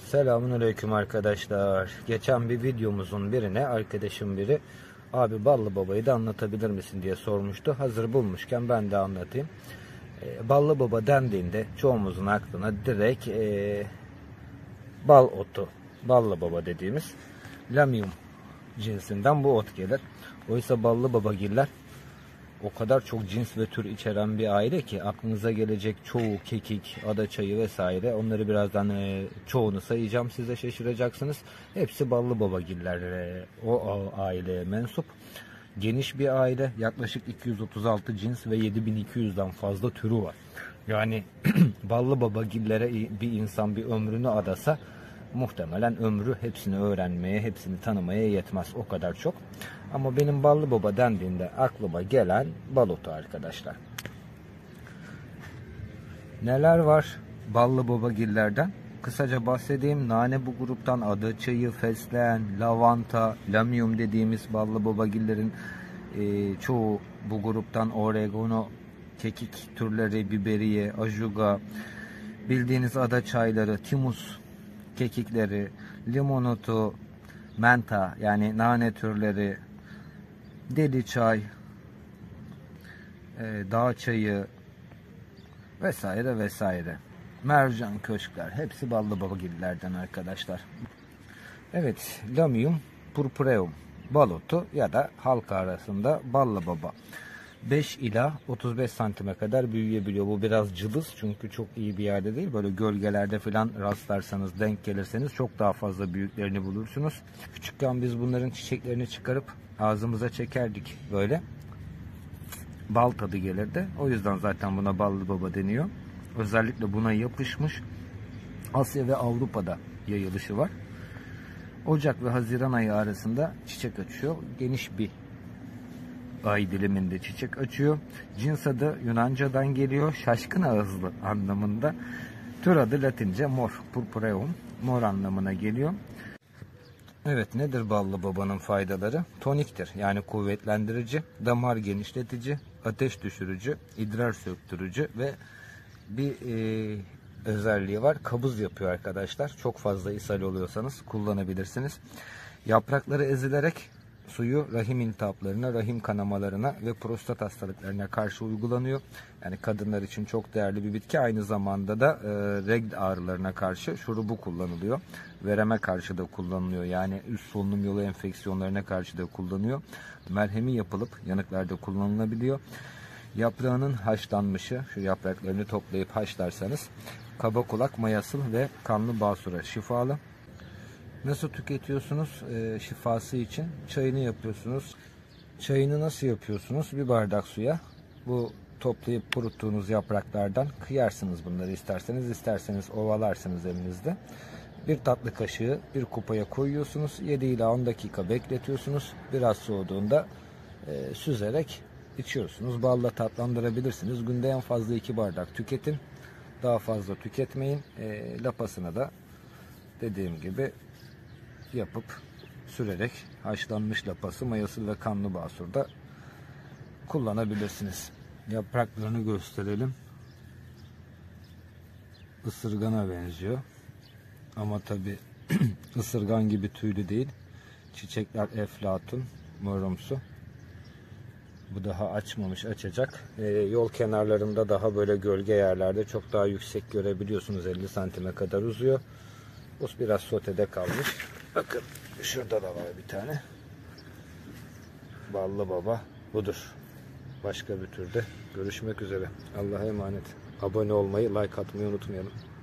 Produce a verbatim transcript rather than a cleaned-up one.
Selamünaleyküm arkadaşlar. Geçen bir videomuzun birine arkadaşım biri abi ballı babayı da anlatabilir misin diye sormuştu. Hazır bulmuşken ben de anlatayım. E, ballı baba dendiğinde çoğumuzun aklına direkt e, bal otu, ballı baba dediğimiz Lamium cinsinden bu ot gelir. Oysa ballı babagiller o kadar çok cins ve tür içeren bir aile ki aklınıza gelecek çoğu kekik, adaçayı vesaire, onları birazdan e, çoğunu sayacağım, size şaşıracaksınız. Hepsi ballı babagiller, e, o aileye mensup. Geniş bir aile, yaklaşık iki yüz otuz altı cins ve yedi bin iki yüzden fazla türü var. Yani ballı babagillere bir insan bir ömrünü adasa muhtemelen ömrü hepsini öğrenmeye, hepsini tanımaya yetmez, o kadar çok. Ama benim ballı baba dendiğinde aklıma gelen bal otu arkadaşlar. Neler var ballı babagillerden? Kısaca bahsedeyim. Nane bu gruptan, adaçayı, fesleğen, lavanta, lamium dediğimiz ballı babagillerin e, çoğu bu gruptan. Oregano, kekik türleri, biberiye, ajuga, bildiğiniz adaçayları, timus kekikleri, limonotu, menta yani nane türleri, deli çay, e, dağ çayı vesaire vesaire. Mercan köşkler, hepsi ballı babagillerden arkadaşlar. Evet, Lamium purpureum bal otu ya da halk arasında ballı baba. beş ila otuz beş santime kadar büyüyebiliyor. Bu biraz cılız çünkü çok iyi bir yerde değil. Böyle gölgelerde falan rastlarsanız, denk gelirseniz çok daha fazla büyüklerini bulursunuz. Küçükken biz bunların çiçeklerini çıkarıp ağzımıza çekerdik böyle. Bal tadı gelirdi. O yüzden zaten buna ballı baba deniyor. Özellikle buna yapışmış Asya ve Avrupa'da yayılışı var. Ocak ve Haziran ayı arasında çiçek açıyor. Geniş bir ay diliminde çiçek açıyor. Cins adı Yunanca'dan geliyor. Şaşkın ağızlı anlamında. Tür adı Latince mor, purpureum. Mor anlamına geliyor. Evet, nedir ballı babanın faydaları? Toniktir, yani kuvvetlendirici, damar genişletici, ateş düşürücü, idrar söktürücü ve bir e, özelliği var. Kabız yapıyor arkadaşlar. Çok fazla ishal oluyorsanız kullanabilirsiniz. Yaprakları ezilerek suyu rahim iltihaplarına, rahim kanamalarına ve prostat hastalıklarına karşı uygulanıyor. Yani kadınlar için çok değerli bir bitki. Aynı zamanda da e, regl ağrılarına karşı şurubu kullanılıyor. Vereme karşı da kullanılıyor. Yani üst solunum yolu enfeksiyonlarına karşı da kullanılıyor. Merhemi yapılıp yanıklarda kullanılabiliyor. Yaprağının haşlanmışı, şu yapraklarını toplayıp haşlarsanız kaba kulak, mayasıl ve kanlı basura şifalı. Nasıl tüketiyorsunuz e, şifası için? Çayını yapıyorsunuz. Çayını nasıl yapıyorsunuz? Bir bardak suya bu toplayıp kuruttuğunuz yapraklardan kıyarsınız bunları isterseniz. isterseniz ovalarsınız elinizde. Bir tatlı kaşığı bir kupaya koyuyorsunuz. yedi ila on dakika bekletiyorsunuz. Biraz soğuduğunda e, süzerek içiyorsunuz. Balla tatlandırabilirsiniz. Günde en fazla iki bardak tüketin. Daha fazla tüketmeyin. E, lapasını da dediğim gibi yapıp sürerek haşlanmış lapası, mayasıl ve kanlı basurda kullanabilirsiniz. Yapraklarını gösterelim. Isırgana benziyor. Ama tabi ısırgan gibi tüylü değil. Çiçekler eflatun, morumsu. Bu daha açmamış, açacak. Ee, yol kenarlarında daha böyle gölge yerlerde çok daha yüksek görebiliyorsunuz. elli santime kadar uzuyor. Bu biraz sotede kalmış. Bakın şurada da var bir tane. Ballı baba budur. Başka bir türde görüşmek üzere. Allah'a emanet. Abone olmayı, like atmayı unutmayalım.